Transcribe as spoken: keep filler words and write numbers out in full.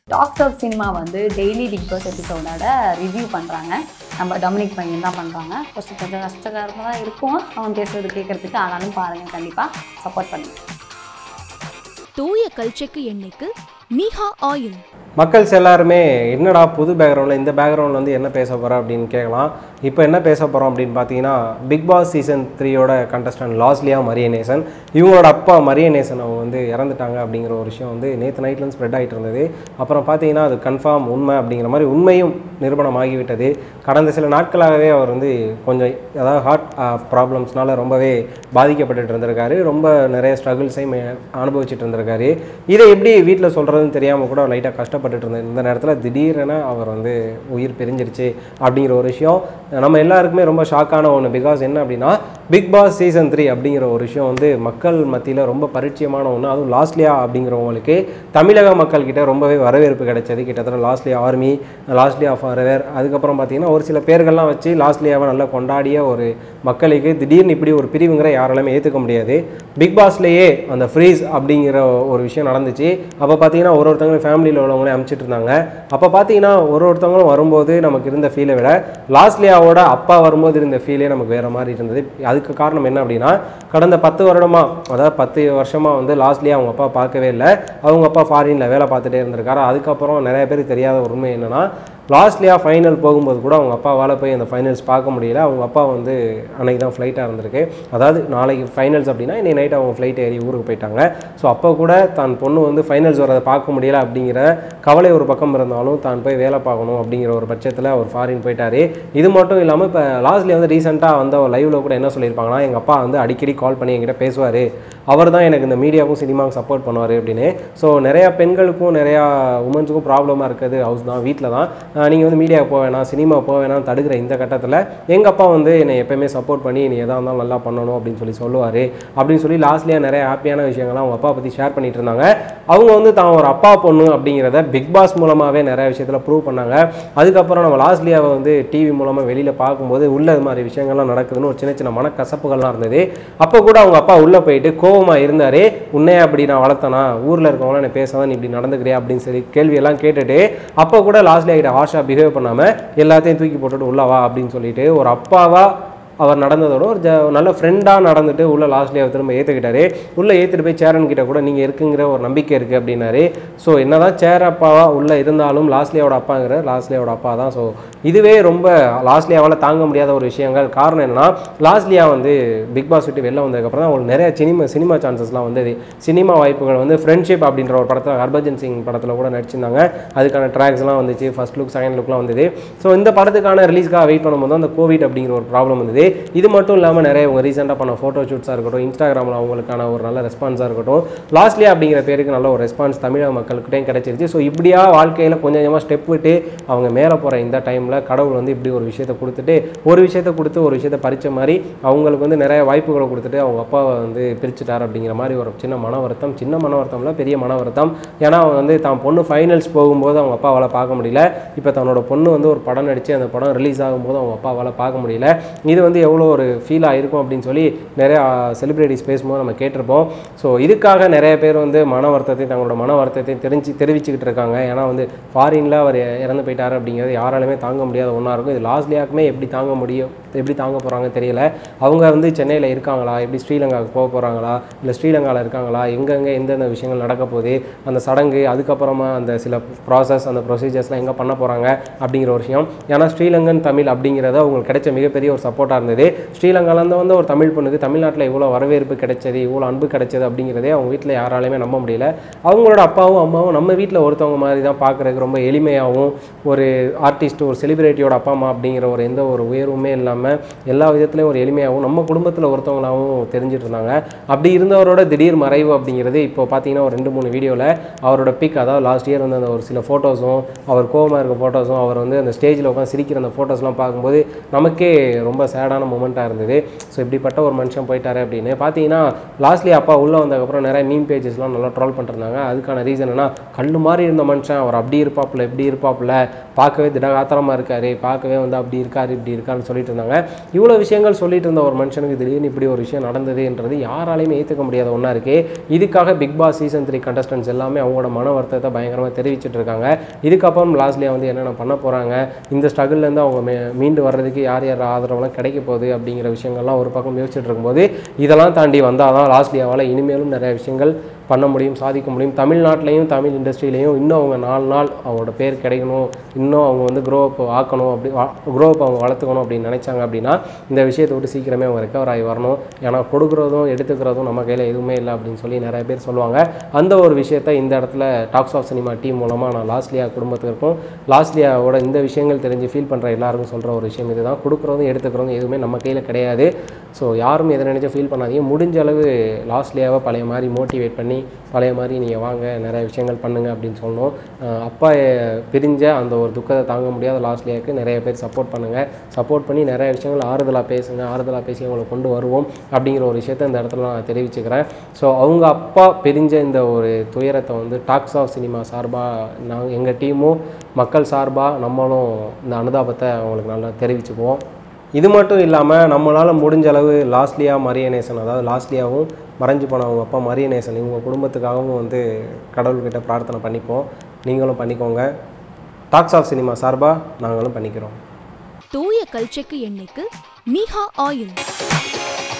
Tax of cinema வந்து daily Bigg Boss எபிசோடோட review பண்ணுறாங்க. நம்ம டொமினிக் பையன் தான் பண்ணுறாங்க. ஃபஸ்ட்டு கொஞ்சம் கஷ்டகரமாக தான் இருக்கும் அவன் பேசுறது கேட்குறதுக்கு. ஆனாலும் பாருங்கள், கண்டிப்பாக சப்போர்ட் பண்ணுங்கள். தூய கல்ச்செக்கு எண்ணெய்க்கு மீஹா ஆயில். மக்கள்ஸ் எல்லாருமே என்னடா புது பேக்ரவுண்டில் இந்த பேக்ரவுண்டில் வந்து என்ன பேச போகிறோம் அப்படின்னு கேட்கலாம். இப்போ என்ன பேச போகிறோம் அப்படின்னு பார்த்தீங்கன்னா, பிக் பாஸ் சீசன் த்ரீயோட கண்டஸ்டன்ட் லாஸ்லியா மரியநேசன், இவங்களோட அப்பா மரியநேசன் அவங்க வந்து இறந்துட்டாங்க அப்படிங்கிற ஒரு விஷயம் வந்து நேற்று நைட்லேருந்து ஸ்ப்ரெட் ஆகிட்டு இருந்தது. அப்புறம் பார்த்தீங்கன்னா அது கன்ஃபார்ம் உண்மை அப்படிங்கிற மாதிரி உண்மையும் நிரூபணம் ஆகிவிட்டது. கடந்த சில நாட்களாகவே அவர் வந்து கொஞ்சம் அதாவது ஹார்ட் ப்ராப்ளம்ஸ்னால ரொம்பவே பாதிக்கப்பட்டு இருந்திருக்காரு. ரொம்ப நிறைய ஸ்ட்ரகிள்ஸையும் அனுபவிச்சுட்டு இருந்திருக்காரு. இதை எப்படி வீட்டில் சொல்கிறதுன்னு தெரியாமல் கூட லைட்டாக கஷ்டப்பட்டு இருந்தேன். இந்த நேரத்தில் திடீரென அவர் வந்து உயிர் பிரிஞ்சிருச்சு அப்படிங்கிற ஒரு விஷயம் நம்ம எல்லாருக்குமே ரொம்ப ஷாக்கான ஒன்று. பிகாஸ் என்ன அப்படின்னா, பிக் பாஸ் சீசன் த்ரீ அப்படிங்கிற ஒரு விஷயம் வந்து மக்கள் மத்தியில் ரொம்ப பரிச்சயமான ஒன்று. அதுவும் லாஸ்லியா அப்படிங்கிறவங்களுக்கு தமிழக மக்கள்கிட்ட ரொம்பவே வரவேற்பு கிடைச்சது. கிட்டத்தட்ட லாஸ்லியா ஆர்மி, லாஸ்லியா ஃபார்எவர், அதுக்கப்புறம் பார்த்தீங்கன்னா ஒரு சில பேர்கள்லாம் வச்சு லாஸ்லியாவை நல்லா கொண்டாடிய ஒரு மக்களுக்கு திடீர்னு இப்படி ஒரு பிரிவுங்கிற யாராலுமே ஏற்றுக்க முடியாது. பிக் பாஸ்லேயே அந்த ஃப்ரீஸ் அப்படிங்கிற ஒரு விஷயம் நடந்துச்சு. அப்போ பார்த்தீங்கன்னா ஒரு ஒருத்தவங்களும் ஃபேமிலியில் உள்ளவங்களே அனுப்பிச்சிட்டு இருந்தாங்க. அப்போ பார்த்தீங்கன்னா ஒரு ஒருத்தவங்களும் வரும்போது நமக்கு இருந்த ஃபீலை விட லாஸ்லியாவோட அப்பா வரும்போது இருந்த ஃபீலே நமக்கு வேறு மாதிரி இருந்தது. அதுக்கு காரணம் என்ன அப்படின்னா, கடந்த பத்து வருடமாக அதாவது பத்து வருஷமாக வந்து லாஸ்லியா அவங்க அப்பா பார்க்கவே இல்லை. அவங்க அப்பா ஃபாரினில் வேலை பார்த்துட்டே இருந்திருக்காரு. அதுக்கப்புறம் நிறைய பேருக்கு தெரியாத ஒரு உண்மை என்னென்னா, லாஸ்ட்லியா ஃபைனல் போகும்போது கூட அவங்க அப்பாவால் போய் அந்த ஃபைனல்ஸ் பார்க்க முடியல. அவங்க அப்பா வந்து அன்றைக்கி தான் ஃப்ளைட்டாக இருந்திருக்கு. அதாவது நாளைக்கு ஃபைனல்ஸ் அப்படின்னா இன்றைக்கி நைட் அவங்க ஃப்ளைட் ஏறி ஊருக்கு போயிட்டாங்க. ஸோ அப்போ கூட தான் பொண்ணு வந்து ஃபைனல்ஸ் வரதை பார்க்க முடியல அப்படிங்கிற கவலை ஒரு பக்கம் இருந்தாலும் தான் போய் வேலை பார்க்கணும் அப்படிங்கிற ஒரு பட்சத்தில் அவர் ஃபாரின் போயிட்டார். இது மட்டும் இல்லாமல் இப்போ லாஸ்ட்லியா வந்து ரீசெண்டாக வந்து அவர் லைவில் கூட என்ன சொல்லியிருப்பாங்கன்னா, எங்கள் அப்பா வந்து அடிக்கடி கால் பண்ணி என்கிட்ட பேசுவார், அவர் தான் எனக்கு இந்த மீடியாவுக்கும் சினிமாவுக்கும் சப்போர்ட் பண்ணுவார் அப்படின்னு. ஸோ நிறையா பெண்களுக்கும் நிறையா உமன்ஸுக்கும் ப்ராப்ளமாக இருக்குது ஹவுஸ் தான், வீட்டில் தான். நீங்கள் வந்து மீடியா போக வேணாம், சினிமா போக வேணாம் தடுக்கிற இந்த கட்டத்தில் எங்கள் அப்பா வந்து என்னை எப்போயுமே சப்போர்ட் பண்ணி நீ எதாக இருந்தாலும் நல்லா பண்ணணும் அப்படின்னு சொல்லி சொல்லுவார் அப்படின்னு சொல்லி லாஸ்ட்லியா நிறைய ஹாப்பியான விஷயங்கள்லாம் அவங்க அப்பா பற்றி ஷேர் பண்ணிட்டு இருந்தாங்க. அவங்க வந்து தான் ஒரு அப்பா பொண்ணு அப்படிங்கிறத பிக் பாஸ் மூலமாகவே நிறைய விஷயத்தில் ப்ரூவ் பண்ணாங்க. அதுக்கப்புறம் நம்ம லாஸ்ட்லியாவை வந்து டிவி மூலமாக வெளியில் பார்க்கும்போது உள்ள இது மாதிரி விஷயங்கள்லாம் நடக்குதுன்னு ஒரு சின்ன சின்ன மனக்கசப்புகள்லாம் இருந்தது. அப்போ கூட அவங்க அப்பா உள்ளே போயிட்டு கோவமாக இருந்தார். உன்னையே அப்படி நான் வளர்த்தனா, ஊரில் இருக்கவங்களாம் என்னை பேசாதான் நீ இப்படி நடந்துக்கிறியா அப்படின்னு சொல்லி கேள்வியெல்லாம் கேட்டுட்டு அப்போ கூட லாஸ்ட்லியா கிட்ட ஹார்ஷாக பிஹேவ் பண்ணாமல் எல்லாத்தையும் தூக்கி போட்டுட்டு உள்ளவா அப்படின்னு சொல்லிட்டு ஒரு அப்பாவா அவர் நடந்ததோட ஒரு ஜ நல்ல ஃப்ரெண்டாக நடந்துட்டு உள்ள லாஸ்ட்லியா திரும்ப ஏற்றுக்கிட்டாரு. உள்ளே ஏற்றுட்டு போய் சேரன் கிட்ட கூட நீங்கள் இருக்குங்கிற ஒரு நம்பிக்கை இருக்குது அப்படின்னாரு. ஸோ என்ன தான் சேர் அப்பாவா உள்ளே இருந்தாலும் லாஸ்ட்லியாவோட அப்பாங்கிற லாஸ்ட்லியாவோட அப்பா தான். ஸோ இதுவே ரொம்ப லாஸ்ட்லியாவால் தாங்க முடியாத ஒரு விஷயங்கள். காரணம் என்னென்னா, லாஸ்ட்லியா வந்து பிக் பாஸ் விட்டு வெளில வந்ததுக்கப்புறம் தான் அவங்களுக்கு நிறைய சினிமா சினிமா சான்சஸ்லாம் வந்தது. சினிமா வாய்ப்புகள் வந்து ஃப்ரெண்ட்ஷிப் அப்படின்ற ஒரு படத்தில் ஹர்பஜன் சிங் படத்தில் கூட நடிச்சிருந்தாங்க. அதுக்கான ட்ராக்ஸ்லாம் வந்துச்சு, ஃபர்ஸ்ட் லுக் செகண்ட் லுக்லாம் வந்தது. ஸோ இந்த படத்துக்கான ரிலீஸ்க்காக வெயிட் பண்ணும்போது அந்த கோவிட் அப்படிங்கிற ஒரு ப்ராப்ளம் வந்தது. இது மட்டும் இல்லாமல் நிறைய அவங்க ரீசெண்டாக பண்ண ஃபோட்டோ ஷூட்ஸாக இருக்கட்டும், இன்ஸ்டாகிராமில் அவங்களுக்கான ஒரு நல்ல ரெஸ்பான்ஸாக இருக்கட்டும், லாஸ்ட்லியா அப்படிங்கிற பேருக்கு நல்ல ஒரு ரெஸ்பான்ஸ் தமிழக மக்கள்கிட்டையும் கிடைச்சிருச்சு. ஸோ இப்படியா வாழ்க்கையில் கொஞ்சம் கொஞ்சமாக ஸ்டெப் விட்டு அவங்க மேலே போகிற இந்த டைமில் கடவுள் வந்து இப்படி ஒரு விஷயத்தை கொடுத்துட்டு ஒரு விஷயத்தை கொடுத்து ஒரு விஷயத்தை பறித்த மாதிரி அவங்களுக்கு வந்து நிறைய வாய்ப்புகளை கொடுத்துட்டு அவங்க அப்பாவை வந்து பிரிச்சுட்டார் அப்படிங்கிற மாதிரி ஒரு சின்ன மன வருத்தம். சின்ன மன வருத்தம்ல பெரிய மன வருத்தம். ஏன்னா அவங்க வந்து தான் பொண்ணு ஃபைனல்ஸ் போகும்போது அவங்க அப்பாவால் பார்க்க முடியல. இப்போ தன்னோட பொண்ணு வந்து ஒரு படம் நடித்து அந்த படம் ரிலீஸ் ஆகும்போது அவங்க அப்பாவால் பார்க்க முடியல. இது வந்து எவ்வளோ ஒரு ஃபீலாக இருக்கும் அப்படின்னு சொல்லி நிறையா செலிபிரிட்டிஸ் பேசும்போது நம்ம கேட்டிருப்போம். ஸோ இதுக்காக நிறைய பேர் வந்து மன வருத்தத்தை தங்களோட மன வருத்தத்தை தெரிஞ்சு தெரிவிச்சுக்கிட்டு இருக்காங்க. ஏன்னா வந்து ஃபாரினில் அவர் இறந்து போயிட்டார் அப்படிங்கிறது யாராலுமே தாங்க முடியாத ஒன்றா இருக்கும். இது லாஸ்ட்லியாக்குமே எப்படி தாங்க முடியும், எப்படி தாங்க போகிறாங்க தெரியல. அவங்க வந்து சென்னையில் இருக்காங்களா, எப்படி ஸ்ரீலங்காவுக்கு போக போகிறாங்களா, இல்லை ஸ்ரீலங்காவில் இருக்காங்களா, எங்கெங்கே எந்தெந்த விஷயங்கள் நடக்க போகுது, அந்த சடங்கு, அதுக்கப்புறமா அந்த சில ப்ராசஸ் அந்த ப்ரொசீஜர்ஸ்லாம் எங்கே பண்ண போகிறாங்க அப்படிங்கிற ஒரு விஷயம். ஏன்னா ஸ்ரீலங்கன் தமிழ் அப்படிங்கிறத அவங்களுக்கு கிடைச்ச மிகப்பெரிய ஒரு சப்போர்ட்டாக இருந்தது. ஸ்ரீலங்காலேருந்து வந்து ஒரு தமிழ் பொண்ணுக்கு தமிழ்நாட்டில் இவ்வளோ வரவேற்பு கிடைச்சது, இவ்வளோ அன்பு கிடைச்சது அப்படிங்கிறதே அவங்க வீட்டில் யாராலையுமே நம்ப முடியல. அவங்களோட அப்பாவும் அம்மாவும் நம்ம வீட்டில் ஒருத்தவங்க மாதிரி தான் பார்க்குறதுக்கு ரொம்ப எளிமையாகவும், ஒரு ஆர்டிஸ்ட் ஒரு செலிபிரிட்டியோட அப்பா அம்மா அப்படிங்கிற ஒரு எந்த ஒரு உயர்வுமே இல்லாமல் எல்லா விதத்துலையும் ஒரு எளிமையாகவும் நம்ம குடும்பத்தில் ஒருத்தவங்களாகவும் தெரிஞ்சுட்டு இருந்தாங்க. அப்படி இருந்தவரோட திடீர் மறைவு அப்படிங்கிறது இப்போ பார்த்தீங்கன்னா ஒரு ரெண்டு மூணு வீடியோவில் அவரோட பிக், அதாவது லாஸ்ட் இயர் வந்து அந்த ஒரு சில ஃபோட்டோஸும் அவர் கோவமாக இருக்க ஃபோட்டோஸும் அவர் வந்து அந்த ஸ்டேஜில் உட்காந்து சிரிக்கிற அந்த ஃபோட்டோஸ்லாம் பார்க்கும்போது நமக்கே ரொம்ப சேடான மூமெண்ட்டாக இருந்தது. ஸோ இப்படிப்பட்ட ஒரு மனுஷன் போயிட்டாரு அப்படின்னு பார்த்தீங்கன்னா, லாஸ்ட்லி அப்பா உள்ளே வந்ததுக்கப்புறம் நிறைய மீம் பேஜஸ்லாம் நல்லா ட்ரோல் பண்ணிருந்தாங்க. அதுக்கான ரீசன் என்ன, கல் மாதிரி இருந்த மனுஷன் அவர் அப்படி இருப்பாப்புல இப்படி இருப்பாப்புல பார்க்கவே திடகாத்திரமாக இருக்காரு, பார்க்கவே வந்து அப்படி இருக்காரு இப்படி இருக்காருன்னு சொல்லிட்டு இருந்தாங்க. இவ்வளோ விஷயங்கள் சொல்லிட்டு இருந்த ஒரு மனுஷனுக்கு திடீர்னு இப்படி ஒரு விஷயம் நடந்ததுன்றது யாராலையுமே ஏற்றுக்க முடியாத ஒன்றா இருக்குது. இதுக்காக Bigg Boss season three contestants எல்லாமே அவங்களோட மன வருத்தத்தை பயங்கரமாக தெரிவிச்சிட்டு இருக்காங்க. இதுக்கப்புறம் லாஸ்ட்லியா வந்து என்னென்ன பண்ண போகிறாங்க, இந்த ஸ்ட்ரகிள்லேருந்து அவங்க மே மீண்டு வர்றதுக்கு யார் யார் ஆதரவுலாம் கிடைக்க போகுது அப்படிங்கிற விஷயங்கள்லாம் ஒரு பக்கம் யோசிச்சுட்டு இருக்கும்போது, இதெல்லாம் தாண்டி வந்தால் தான் லாஸ்ட்லியாவால் இனிமேலும் நிறைய விஷயங்கள் பண்ண முடியும், சாதிக்க முடியும். தமிழ்நாட்டிலையும் தமிழ் இண்டஸ்ட்ரியிலையும் இன்னும் அவங்க நாலு நாள் அவங்களோட பேர் கிடைக்கணும், இன்னும் அவங்க வந்து க்ரோ அப் ஆக்கணும், அப்படி க்ரோ அப் அவங்க வளர்த்துக்கணும் அப்படின்னு நினச்சாங்க அப்படின்னா இந்த விஷயத்தை விட்டு சீக்கிரமே அவங்க ரெக்கவர் ஆகி வரணும். ஏன்னா கொடுக்குறதும் எடுத்துக்கிறதும் நம்ம கையில் எதுவுமே இல்லை அப்படின்னு சொல்லி நிறைய பேர் சொல்லுவாங்க. அந்த ஒரு விஷயத்தை இந்த இடத்துல டாக்ஸ் ஆஃப் சினிமா டீம் மூலமாக நான் லாஸ்ட்லியா குடும்பத்திற்கும் லாஸ்ட்லியாவோட இந்த விஷயங்கள் தெரிஞ்சு ஃபீல் பண்ணுற எல்லாருக்கும் சொல்கிற ஒரு விஷயம் இது தான். கொடுக்குறதும் எடுத்துக்கிறதும் எதுவுமே நம்ம கையில் கிடையாது. ஸோ யாரும் எதை நினச்சா ஃபீல் பண்ணாதீங்க. முடிஞ்ச அளவு லாஸ்ட்லியாவை பழைய மாதிரி மோட்டிவேட் பண்ணி பழைய மாதிரி நீங்கள் வாங்க, நிறைய விஷயங்கள் பண்ணுங்கள் அப்படின்னு சொல்லணும். அப்பா பிரிஞ்ச அந்த ஒரு துக்கத்தை தாங்க முடியாத லாஸ்ட்லியாவுக்கு நிறைய பேர் சப்போர்ட் பண்ணுங்கள். சப்போர்ட் பண்ணி நிறைய விஷயங்கள் ஆறுதலாக பேசுங்க, ஆறுதலாக பேசி அவங்களை கொண்டு வருவோம் அப்படிங்கிற ஒரு விஷயத்தை இந்த இடத்துல நான் தெரிவிச்சுக்கிறேன். ஸோ அவங்க அப்பா பிரிஞ்ச இந்த ஒரு துயரத்தை வந்து டாக்ஸ் ஆஃப் சினிமா சார்பாக நாங்கள் எங்கள் டீமும் மக்கள் சார்பாக நம்மளும் இந்த அனுதாபத்தை அவங்களுக்கு நல்லா தெரிவிச்சுக்குவோம். இது மட்டும் இல்லாமல் நம்மளால் முடிஞ்ச அளவு லாஸ்ட்லியா மரியநேசன், அதாவது லாஸ்ட்லியாவும் மறைஞ்சு போன அவங்க அப்பா மரியநேசன் இவங்க குடும்பத்துக்காகவும் வந்து கடவுள்கிட்ட பிரார்த்தனை பண்ணிப்போம். நீங்களும் பண்ணிக்கோங்க. டாக்ஸ் ஆஃப் சினிமா சார்பாக நாங்களும் பண்ணிக்கிறோம். தூய கல்ச்செக்கு எண்ணெய்க்கு மீஹா ஆயில்.